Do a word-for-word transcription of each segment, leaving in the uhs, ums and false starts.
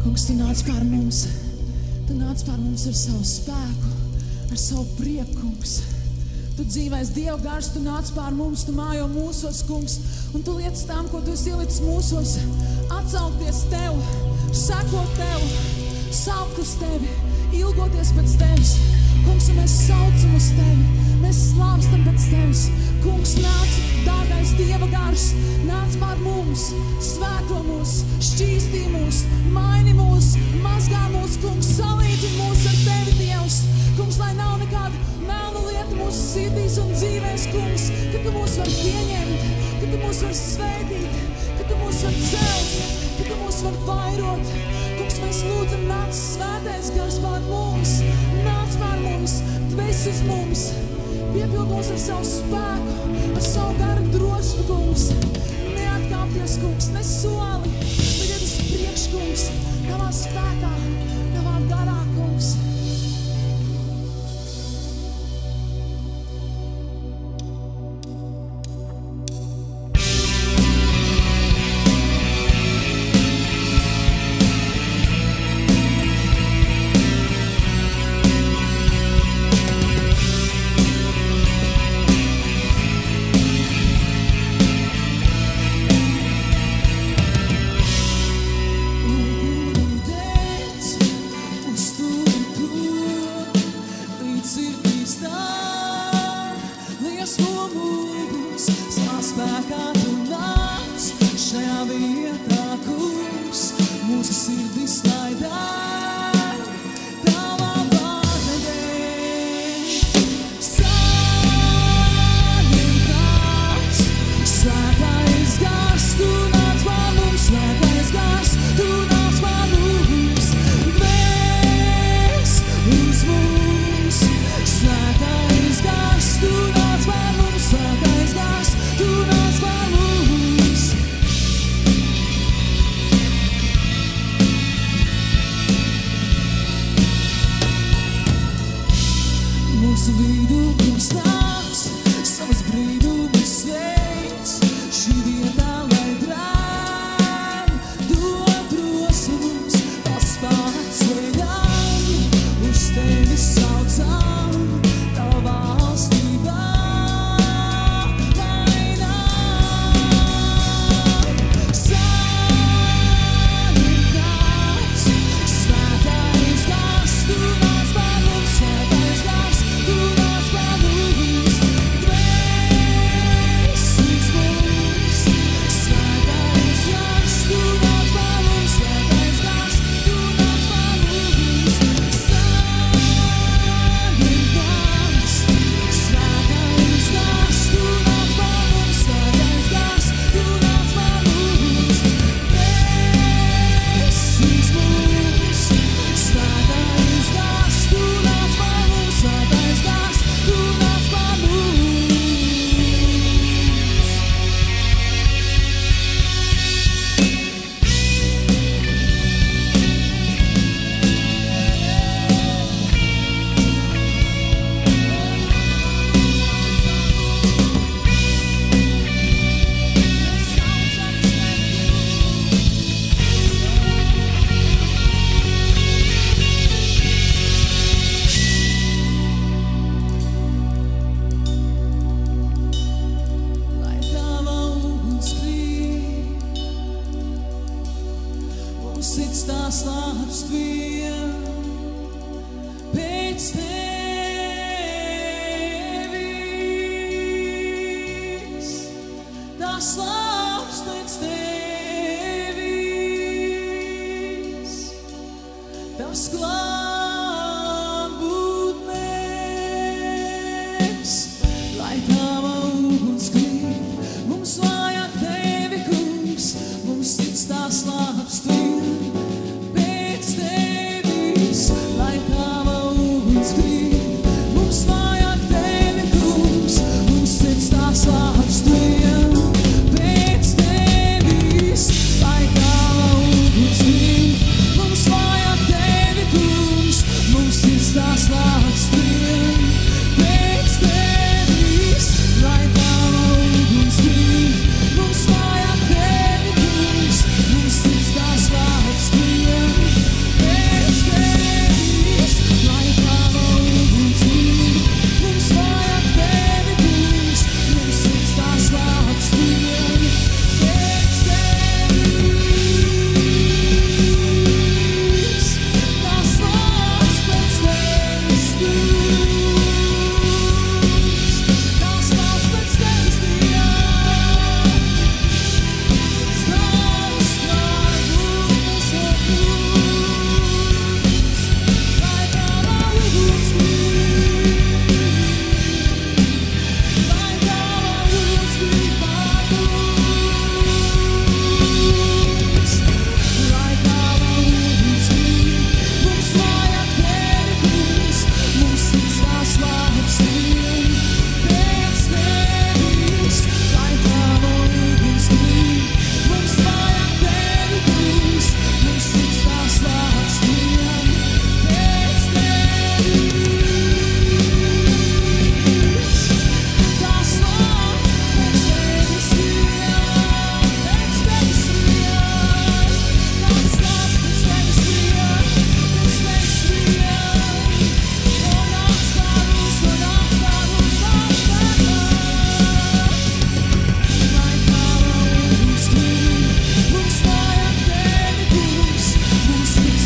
Kungs, Tu nāc pār mums. Tu nāc pār mums ar savu spēku, ar savu prieku, Kungs. Tu dzīvais Dieva gars, Tu nāc pār mums, Tu mājo mūsos, Kungs. Un Tu liec tām, ko Tu esi ielicis mūsos, atsaukties Tev, sekot Tev, saukt uz Tevi, ilgoties pēc Tevis. Kungs, un mēs saucam uz Tevi, mēs slāpstam pēc Tevis. Kungs, nāc, dārgais Dieva gars, nāc pār mums, svēto mūs, šķīstī mūs, maini mūs, mazgā mūs, Kungs, salīdzini mūs ar Tevi, Dievs. Kungs, lai nav nekāda melna lieta mūsu sirdīs un dzīvēs, Kungs, ka Tu mūs var pieņemt, ka Tu mūs var svētīt, ka Tu mūs var celt, ka Tu mūs var vairot. Kungs, mēs lūdzam, nāc svētais gars pār mums, nāc pār mums, dvēs uz mums, piepild mūs ar savu spēku, ar savu garu drosmi, Kungs. Neatkāpties, Kungs, ne soli, bet iet uz priekš, Kungs, Tavā spēkā, Tavā garā, Kungs. Mums vajag tevi, kungs, mums tic tās vārds tiem.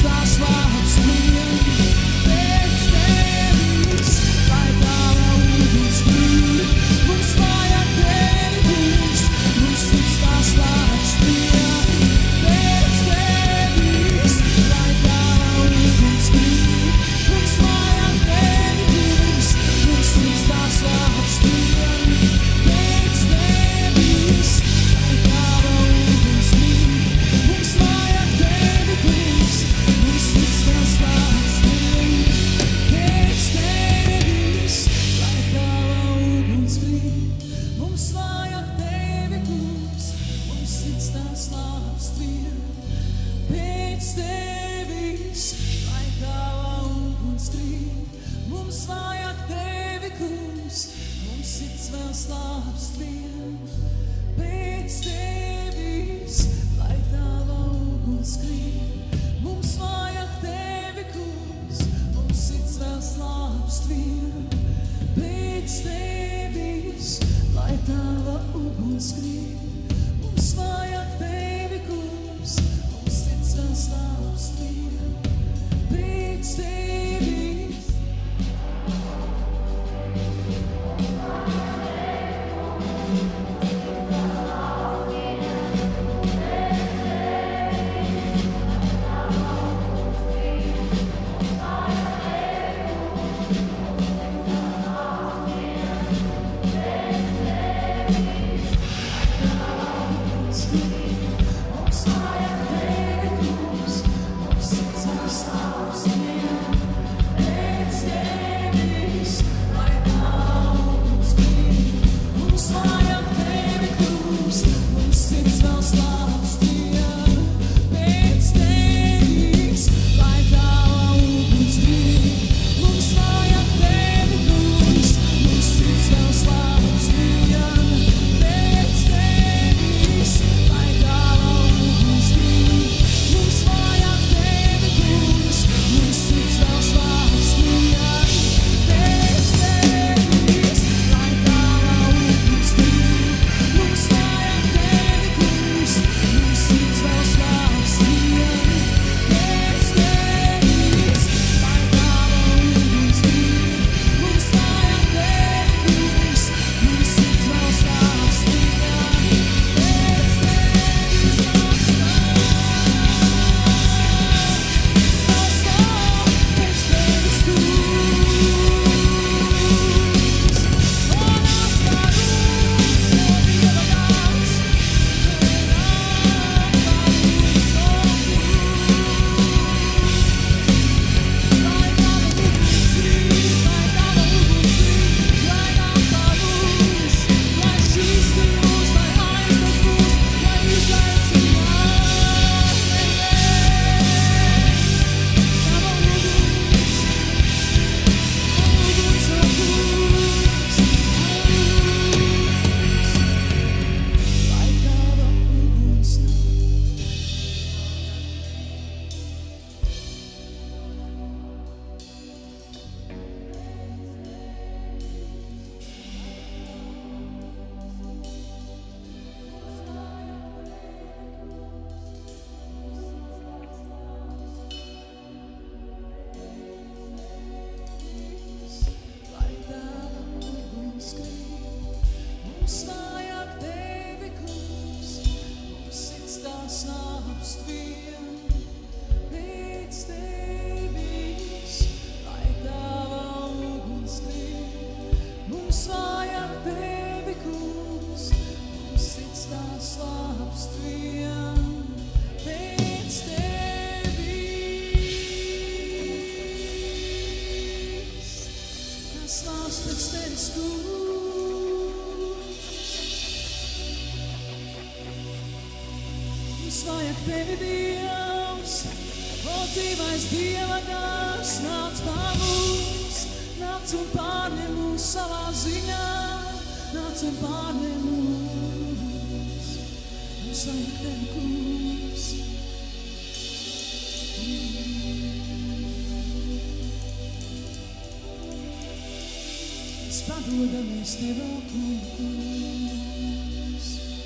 Vajag tevi, Dievs, o dzīvais Dieva gars, nāc pār mums, nāc un pārņem mūs savā ziņā, nāc un pārņem mūs, mums vajag tevi, kungs. Mēs padodamies Tevā, kungs.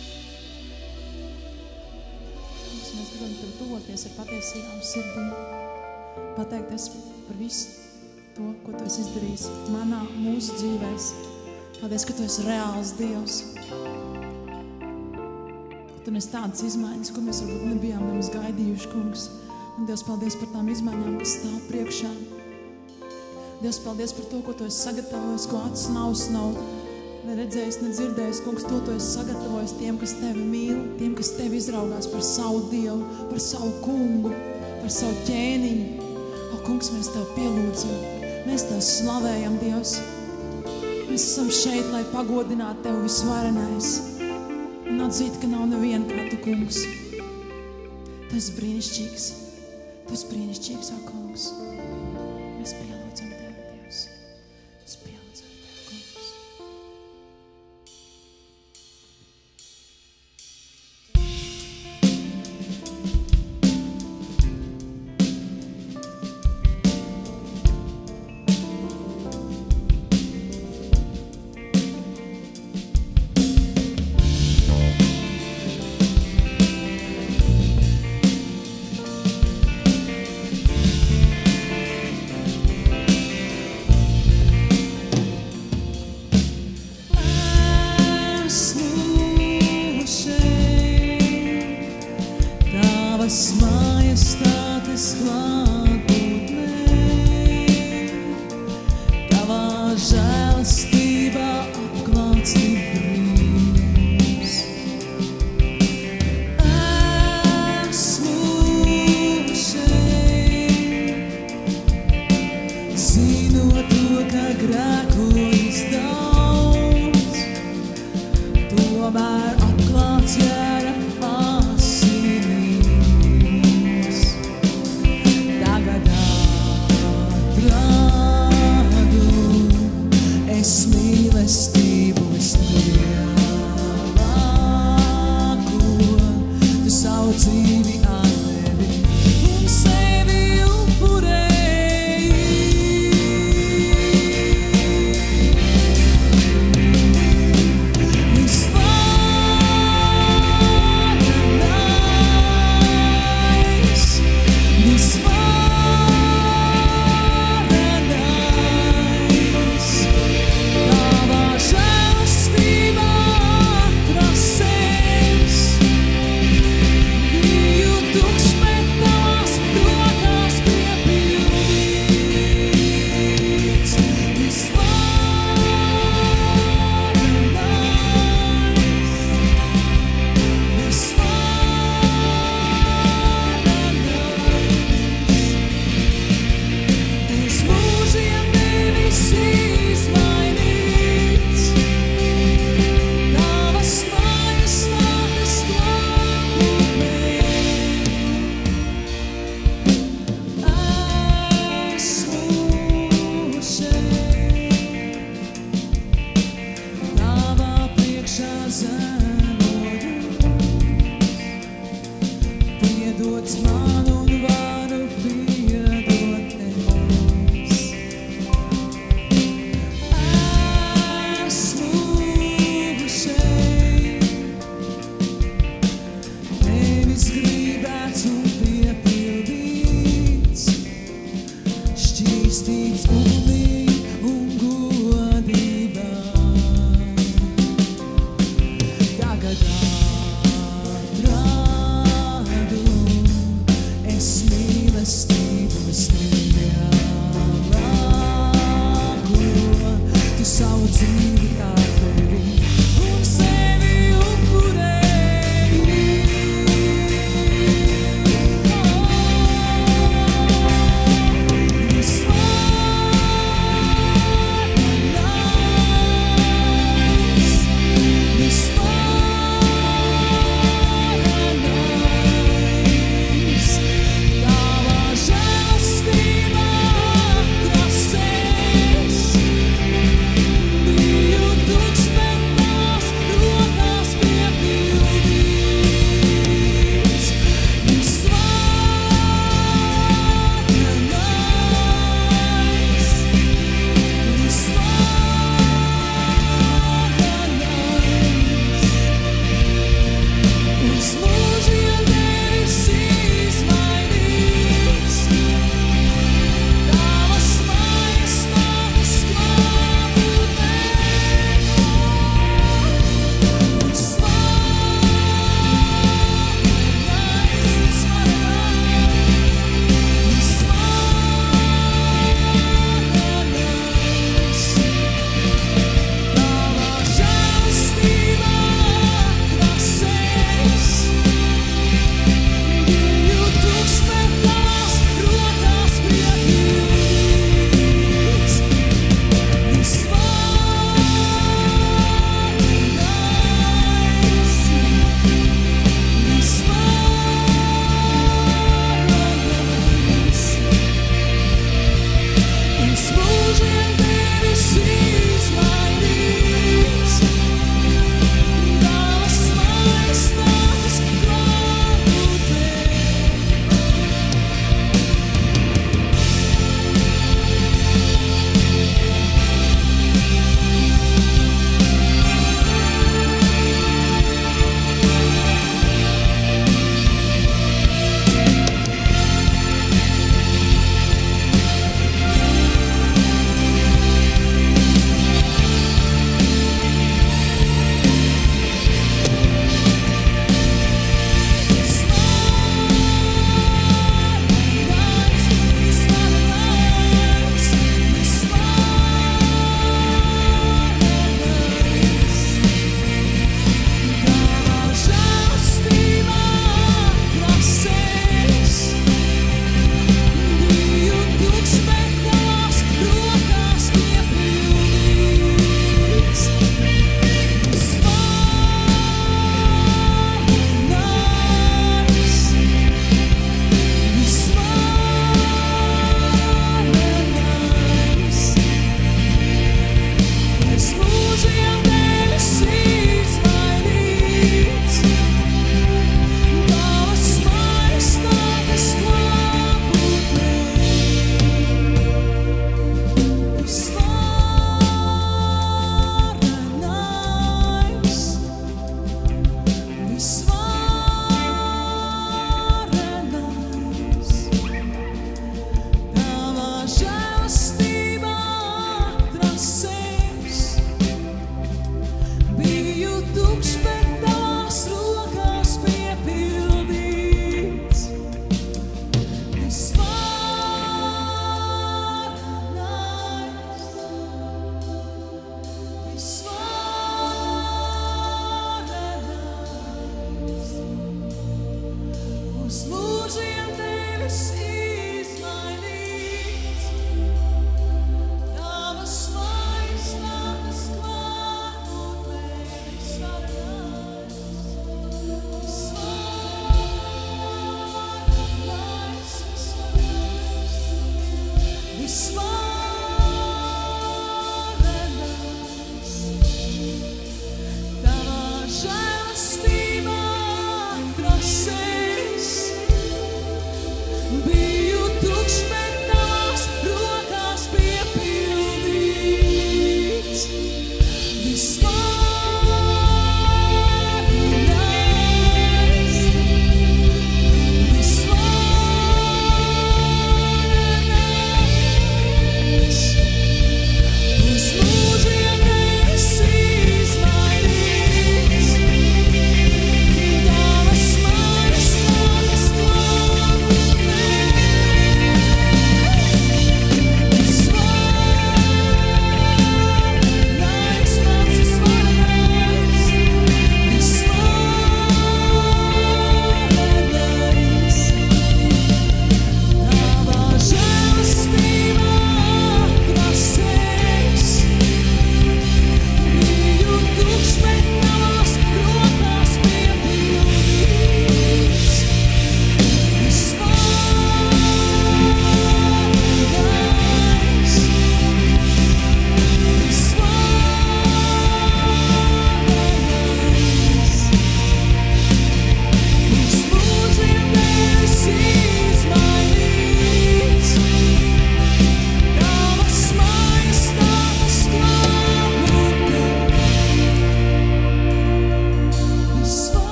Mēs gribam Tev tuvoties ar patiesībām sirdī. pateikties par visu to, ko Tu esi izdarījis manā, mūsu dzīvēs. Paldies, ka Tu esi reāls Dievs. Tu nes tādas izmaiņas, ko mēs varbūt nebijām nemaz gaidījuši, kungs. Un Dievs, paldies par tām izmaiņām, kas stāv priekšā. Dievs, paldies par to, ko Tu esi sagatavojis, ko acis nav, nav neredzējis, nedzirdējis, kungs, to Tu esi sagatavojis tiem, kas Tevi mīl, tiem, kas Tevi izraugās par savu Dievu, par savu kungu, par savu ķēniņu. O, kungs, mēs Tev pielūdzam, mēs Tev slavējam, Dievs. Mēs esam šeit, lai pagodinātu Tev visvarenais un atzīt, ka nav neviena kā Tu, kungs. Tu esi brīnišķīgs, Tu esi brīnišķīgs, o, kungs. Mēs pielūdzam Tevi, Dievs. Mēs pielūdzam Tevi, kungs.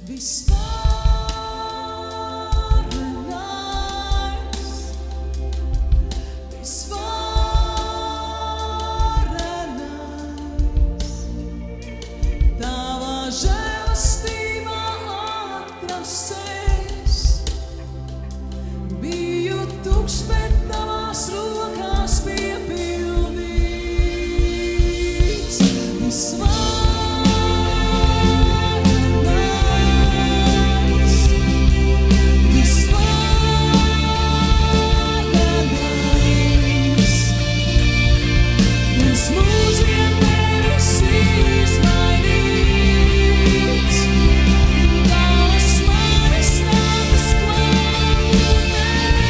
visvarenais, visvarenais, tava žēlastība atrasēs, biju tukšs, bet tavās rokās piepildīts. Visvarenais, visvarenais, uz mūžiem tevis izmainīts, tavas maistātes klātbūtnē.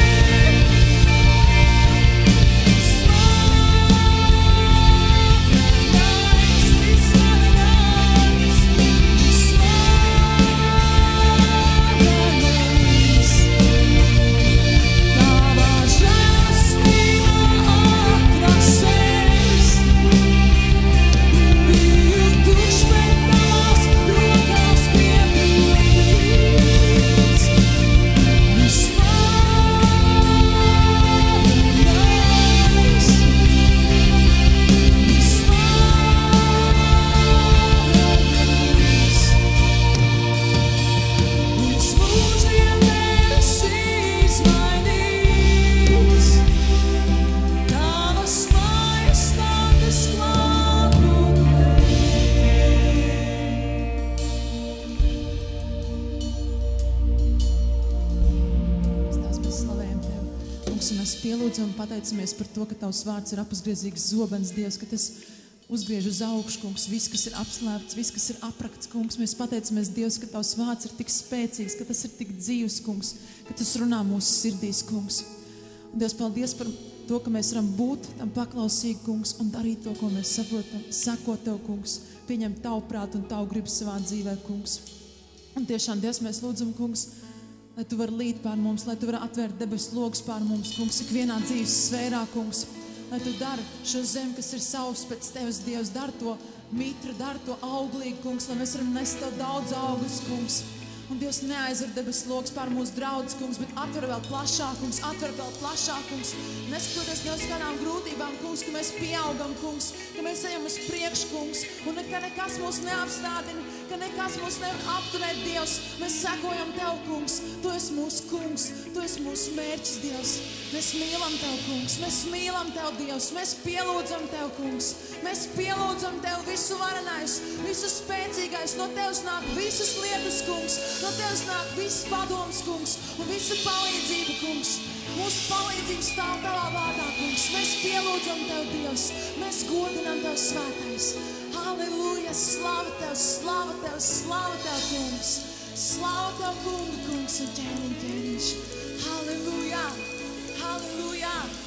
Pielūdzam un pateicamies par to, ka Tavs vārds ir apuzgriezīgs zobens, Dievs, ka tas uzgriež uz augšu, kungs, viss, kas ir apslēpts, viss, kas ir aprakts, kungs. Mēs pateicamies, Dievs, ka Tavs vārds ir tik spēcīgs, ka tas ir tik dzīvs, kungs, ka tas runā mūsu sirdīs, kungs. Un, Dievs, paldies par to, ka mēs varam būt tam paklausīgi, kungs, un darīt to, ko mēs saprotam, sakot Tev, kungs, pieņemt Tavu prātu un Tavu gribu savā dzīvē, kungs. Un tiešām, Dievs, mēs lūdzam, kungs, lai Tu vari līt pār mums, lai Tu vari atvērt debesu logus pār mums, kungs, ikvienā dzīves sfērā, kungs. Lai Tu dari šo zemi, kas ir savs pēc Tevis, Dievs, dari to mitru, dari to auglīgu, kungs, lai mēs varam nest Tev daudz augus, kungs. Un Dievs neaizver debesu logus pār mūsu draudzes, kungs, bet atver vēl plašāk, kungs, atver vēl plašāk, kungs. Neskatoties ne uz kādām grūtībām, kungs, ka mēs pieaugam, kungs, ka mēs ejam uz priekšu, kungs, un ka nekas mūs neapstādina, ka nekas mūs nevar apturēt, Dievs. Mēs sekojam Tev, kungs. Tu esi mūsu kungs, Tu esi mūsu mērķis, Dievs. Mēs mīlam Tev, kungs, mēs mīlam Tev, Dievs. Mēs pielūdzam Tev, kungs. Mēs pielūdzam Tev visu varenais, visu spēcīgais. No Tevs nāk visas lietas, kungs. No Tevs nāk viss padoms, kungs, un visa palīdzība, kungs. Mūsu palīdzība stāv Tavā vārdā, kungs. Mēs pielūdzam Tev, Dievs. Mēs godinam Tev svētais. Halleluja, slava Tev, slava Tev, slava Tev, kungs. Slava Tev, kungu, kungs un ķēniņ, ķēniņš. Halleluja, halleluja.